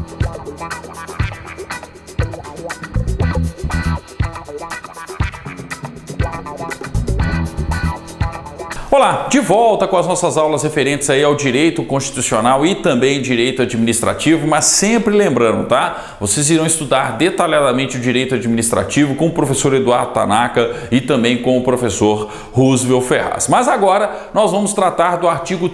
Olá, de volta com as nossas aulas referentes aí ao direito constitucional e também direito administrativo, mas sempre lembrando, tá? Vocês irão estudar detalhadamente o direito administrativo com o professor Eduardo Tanaka e também com o professor Roosevelt Ferraz. Mas agora nós vamos tratar do artigo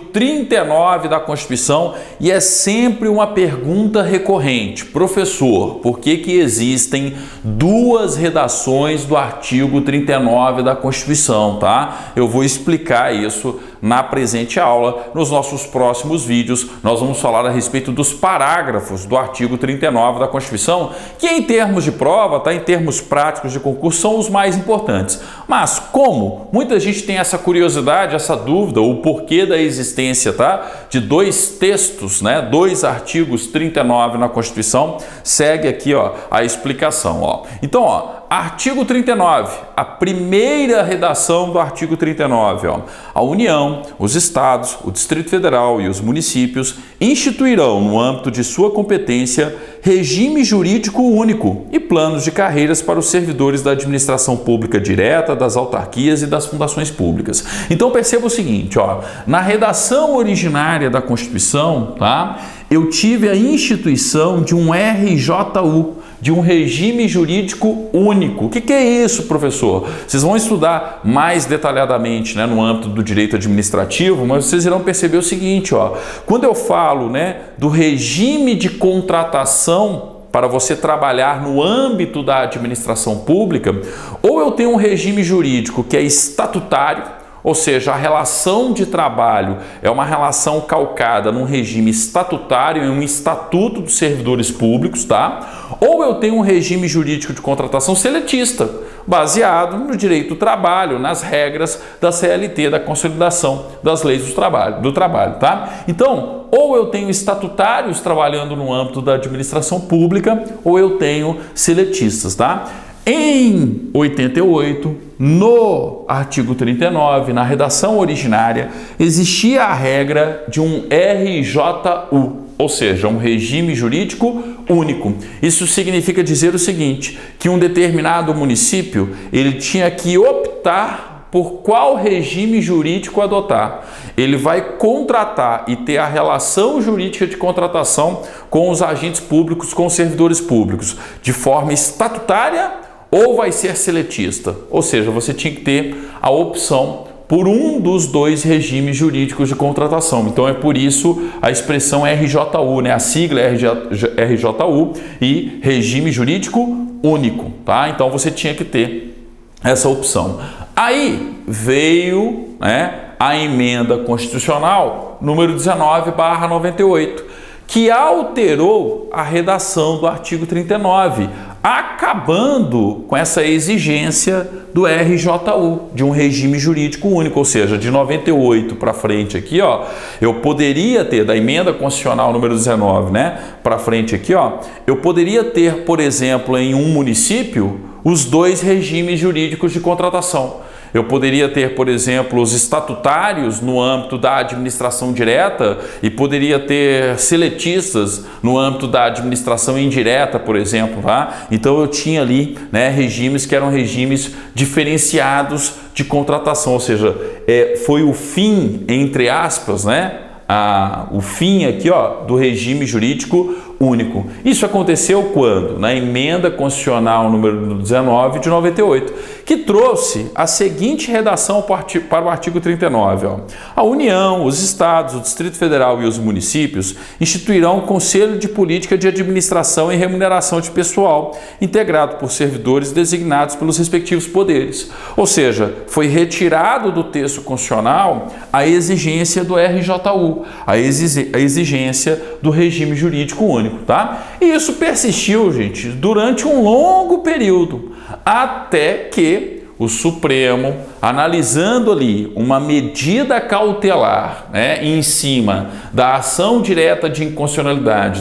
39 da Constituição e é sempre uma pergunta recorrente. Professor, por que existem duas redações do artigo 39 da Constituição, tá? Eu vou explicar isso na presente aula. Nos nossos próximos vídeos nós vamos falar a respeito dos parágrafos do artigo 39 da Constituição, que em termos de prova, tá, em termos práticos de concurso, são os mais importantes. Mas como muita gente tem essa curiosidade, essa dúvida, o porquê da existência, tá, de dois textos, né, dois artigos 39 na Constituição, segue aqui, ó, a explicação, ó. Então, ó, artigo 39, a primeira redação do artigo 39, ó. A União, os Estados, o Distrito Federal e os municípios instituirão, no âmbito de sua competência, regime jurídico único e planos de carreiras para os servidores da administração pública direta, das autarquias e das fundações públicas. Então perceba o seguinte, ó, na redação originária da Constituição, tá, eu tive a instituição de um RJU, de um regime jurídico único. O que é isso, professor? Vocês vão estudar mais detalhadamente, né, no âmbito do direito administrativo, mas vocês irão perceber o seguinte, ó, quando eu falo, né, do regime de contratação para você trabalhar no âmbito da administração pública, ou eu tenho um regime jurídico que é estatutário, ou seja, a relação de trabalho é uma relação calcada num regime estatutário, em um estatuto dos servidores públicos, tá? Ou eu tenho um regime jurídico de contratação seletista, baseado no direito do trabalho, nas regras da CLT, da consolidação das leis do trabalho, tá? Então, ou eu tenho estatutários trabalhando no âmbito da administração pública, ou eu tenho seletistas, tá? Em 88, no artigo 39, na redação originária, existia a regra de um RJU, ou seja, um regime jurídico único. Isso significa dizer o seguinte, que um determinado município ele tinha que optar por qual regime jurídico adotar. Ele vai contratar e ter a relação jurídica de contratação com os agentes públicos, com os servidores públicos, de forma estatutária ou vai ser seletista. Ou seja, você tinha que ter a opção por um dos dois regimes jurídicos de contratação. Então é por isso a expressão RJU, né? A sigla é RJU e regime jurídico único, tá? Então você tinha que ter essa opção. Aí veio, né, a emenda constitucional número 19/98, que alterou a redação do artigo 39, acabando com essa exigência do RJU, de um regime jurídico único, ou seja, de 98 para frente aqui, ó, eu poderia ter, da emenda constitucional número 19, né, para frente aqui, ó, eu poderia ter, por exemplo, em um município, os dois regimes jurídicos de contratação. Eu poderia ter, por exemplo, os estatutários no âmbito da administração direta e poderia ter seletistas no âmbito da administração indireta, por exemplo, tá? Então eu tinha ali, né, regimes que eram regimes diferenciados de contratação, ou seja, foi o fim, entre aspas, né? O fim aqui, ó, do regime jurídico único. Isso aconteceu quando? Na emenda constitucional número 19 de 98, que trouxe a seguinte redação para o artigo 39. Ó. A União, os Estados, o Distrito Federal e os municípios instituirão um Conselho de Política de Administração e Remuneração de Pessoal, integrado por servidores designados pelos respectivos poderes. Ou seja, foi retirado do texto constitucional a exigência do RJU, a exigência do regime jurídico único. Tá? E isso persistiu, gente, durante um longo período, até que o Supremo, analisando ali uma medida cautelar, né, em cima da ação direta de inconstitucionalidade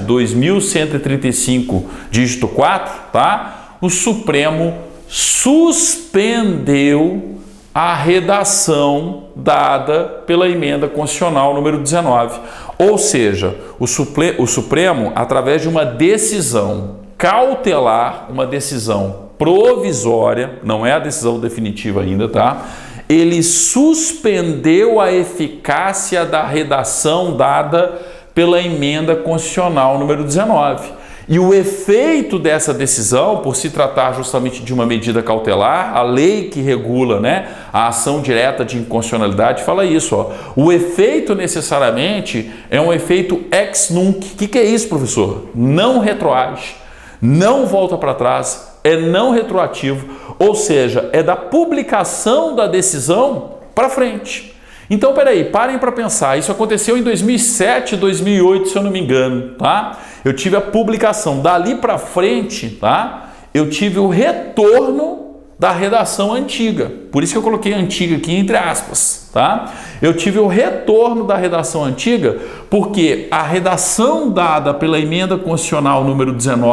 2135, dígito 4, tá? O Supremo suspendeu a redação dada pela emenda constitucional número 19. Ou seja, o Supremo, através de uma decisão cautelar, uma decisão provisória, não é a decisão definitiva ainda, tá? Ele suspendeu a eficácia da redação dada pela emenda constitucional número 19. E o efeito dessa decisão, por se tratar justamente de uma medida cautelar, a lei que regula, né, a ação direta de inconstitucionalidade fala isso, ó. O efeito necessariamente é um efeito ex nunc. O que é isso, professor? Não retroage, não volta para trás, é não retroativo, ou seja, é da publicação da decisão para frente. Então, peraí, parem para pensar, isso aconteceu em 2007, 2008, se eu não me engano, tá? Eu tive a publicação, dali para frente, tá? Eu tive o retorno da redação antiga, por isso que eu coloquei antiga aqui entre aspas, tá? Eu tive o retorno da redação antiga, porque a redação dada pela emenda constitucional número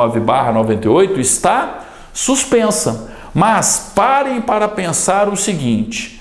19/98 está suspensa. Mas parem para pensar o seguinte: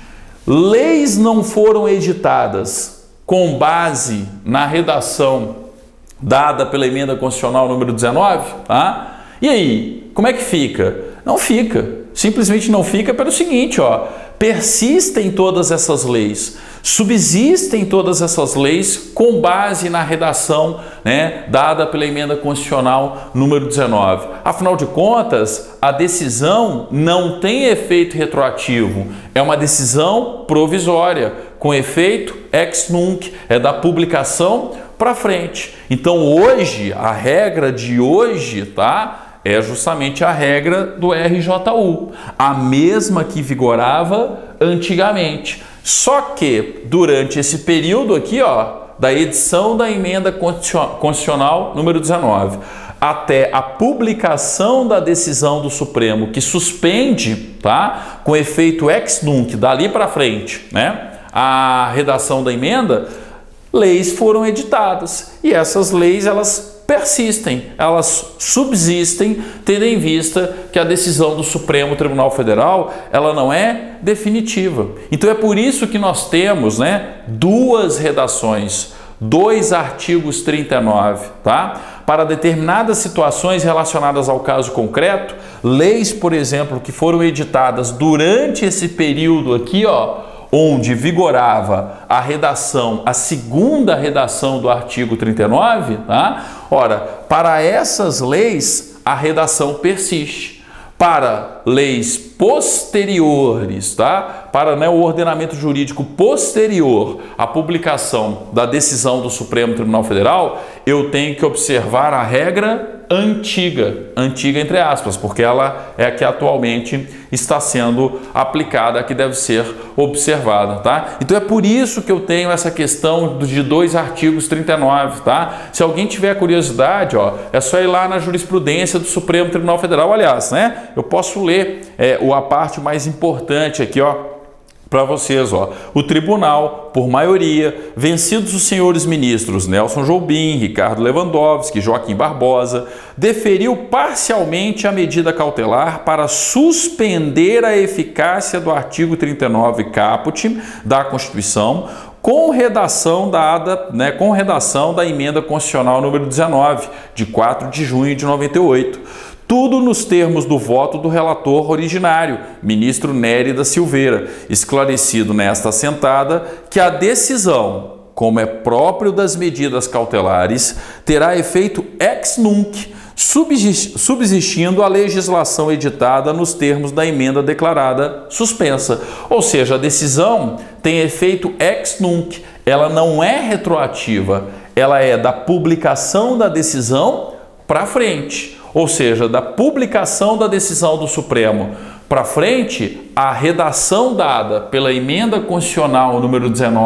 leis não foram editadas com base na redação dada pela emenda constitucional número 19, tá? E aí, como é que fica? Não fica. Simplesmente não fica pelo seguinte, ó, persistem todas essas leis, subsistem todas essas leis com base na redação, né, dada pela emenda constitucional número 19. Afinal de contas, a decisão não tem efeito retroativo, é uma decisão provisória, com efeito ex nunc, é da publicação para frente. Então hoje, a regra de hoje, tá? É justamente a regra do RJU, a mesma que vigorava antigamente. Só que durante esse período aqui, ó, da edição da emenda constitucional número 19 até a publicação da decisão do Supremo que suspende, tá, com efeito ex nunc, dali para frente, né, a redação da emenda, leis foram editadas e essas leis elas persistem, elas subsistem, tendo em vista que a decisão do Supremo Tribunal Federal ela não é definitiva. Então é por isso que nós temos, né, duas redações, dois artigos 39, tá? Para determinadas situações relacionadas ao caso concreto, leis, por exemplo, que foram editadas durante esse período aqui, ó, onde vigorava a redação, a segunda redação do artigo 39, tá? Ora, para essas leis, a redação persiste. Para leis posteriores, tá? Para, né, o ordenamento jurídico posterior à publicação da decisão do Supremo Tribunal Federal, eu tenho que observar a regra antiga, antiga entre aspas, porque ela é a que atualmente está sendo aplicada, a que deve ser observada, tá? Então é por isso que eu tenho essa questão de dois artigos 39, tá? Se alguém tiver curiosidade, ó, é só ir lá na jurisprudência do Supremo Tribunal Federal, aliás, né? Eu posso ler a parte mais importante aqui, ó, para vocês, ó. O tribunal, por maioria, vencidos os senhores ministros Nelson Jobim, Ricardo Lewandowski, Joaquim Barbosa, deferiu parcialmente a medida cautelar para suspender a eficácia do artigo 39 caput da Constituição, com redação dada, né, com redação da emenda constitucional número 19, de 4 de junho de 98. Tudo nos termos do voto do relator originário, ministro Nery da Silveira, esclarecido nesta assentada que a decisão, como é próprio das medidas cautelares, terá efeito ex nunc, subsistindo a legislação editada nos termos da emenda declarada suspensa. Ou seja, a decisão tem efeito ex nunc, ela não é retroativa, ela é da publicação da decisão para frente. Ou seja, da publicação da decisão do Supremo para frente, a redação dada pela emenda constitucional número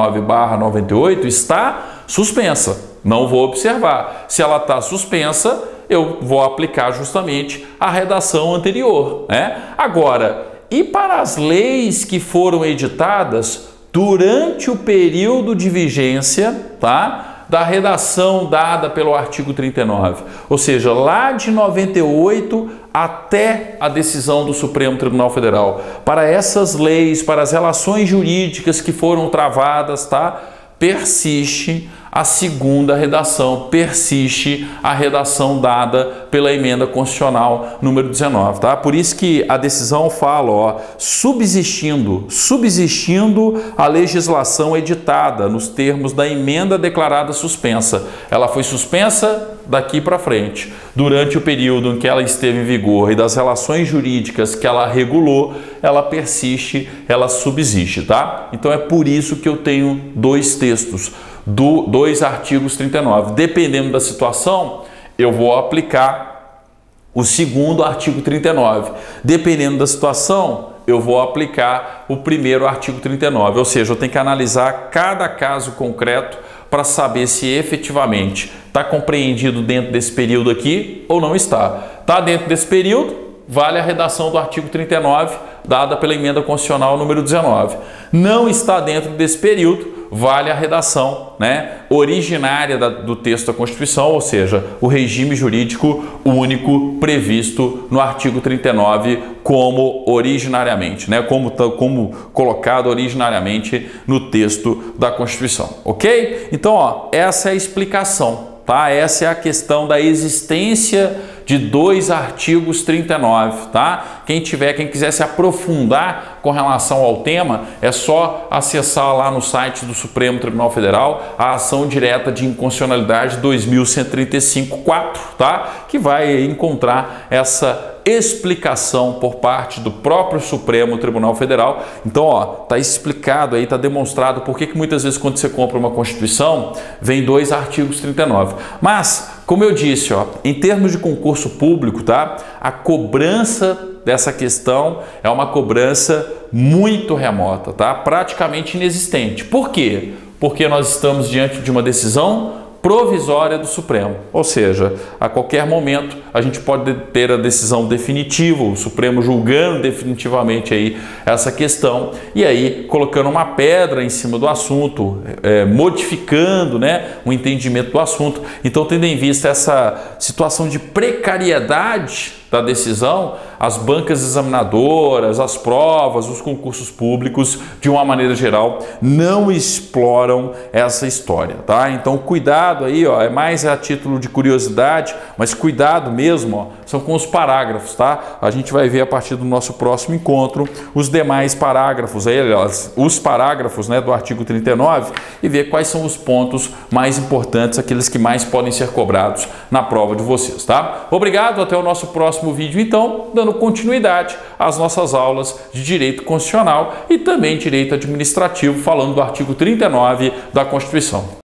19/98 está suspensa. Não vou observar. Se ela está suspensa, eu vou aplicar justamente a redação anterior, né? Agora, e para as leis que foram editadas durante o período de vigência, tá, da redação dada pelo artigo 39, ou seja, lá de 98 até a decisão do Supremo Tribunal Federal. Para essas leis, para as relações jurídicas que foram travadas, tá? Persiste a segunda redação, persiste a redação dada pela emenda constitucional número 19, tá? Por isso que a decisão fala, ó, subsistindo a legislação editada nos termos da emenda declarada suspensa. Ela foi suspensa daqui para frente, durante o período em que ela esteve em vigor e das relações jurídicas que ela regulou, ela persiste, ela subsiste, tá? Então é por isso que eu tenho dois textos, dois artigos 39. Dependendo da situação, eu vou aplicar o segundo artigo 39. Dependendo da situação, eu vou aplicar o primeiro artigo 39. Ou seja, eu tenho que analisar cada caso concreto para saber se efetivamente está compreendido dentro desse período aqui ou não está. Está dentro desse período, vale a redação do artigo 39, dada pela emenda constitucional número 19. Não está dentro desse período, vale a redação, né, originária do texto da Constituição, ou seja, o regime jurídico único previsto no artigo 39 como originariamente, né, como colocado originariamente no texto da Constituição, ok? Então, ó, essa é a explicação, tá? Essa é a questão da existência de dois artigos 39, tá? Quem quiser se aprofundar com relação ao tema, é só acessar lá no site do Supremo Tribunal Federal a ação direta de inconstitucionalidade 2135-4, tá? Que vai encontrar essa explicação por parte do próprio Supremo Tribunal Federal. Então, ó, tá explicado aí, tá demonstrado por que muitas vezes quando você compra uma Constituição, vem dois artigos 39. Mas, como eu disse, ó, em termos de concurso público, tá? A cobrança dessa questão é uma cobrança muito remota, tá? Praticamente inexistente. Por quê? Porque nós estamos diante de uma decisão provisória do Supremo, ou seja, a qualquer momento a gente pode ter a decisão definitiva, o Supremo julgando definitivamente aí essa questão e aí colocando uma pedra em cima do assunto, modificando, né, o entendimento do assunto. Então, tendo em vista essa situação de precariedade da decisão, as bancas examinadoras, as provas, os concursos públicos, de uma maneira geral, não exploram essa história, tá? Então, cuidado aí, ó, é mais a título de curiosidade, mas cuidado mesmo, ó, são com os parágrafos, tá? A gente vai ver a partir do nosso próximo encontro os demais parágrafos, aí, os parágrafos, né, do artigo 39 e ver quais são os pontos mais importantes, aqueles que mais podem ser cobrados na prova de vocês, tá? Obrigado, até o nosso próximo vídeo, então, dando continuidade às nossas aulas de Direito Constitucional e também Direito Administrativo, falando do artigo 39 da Constituição.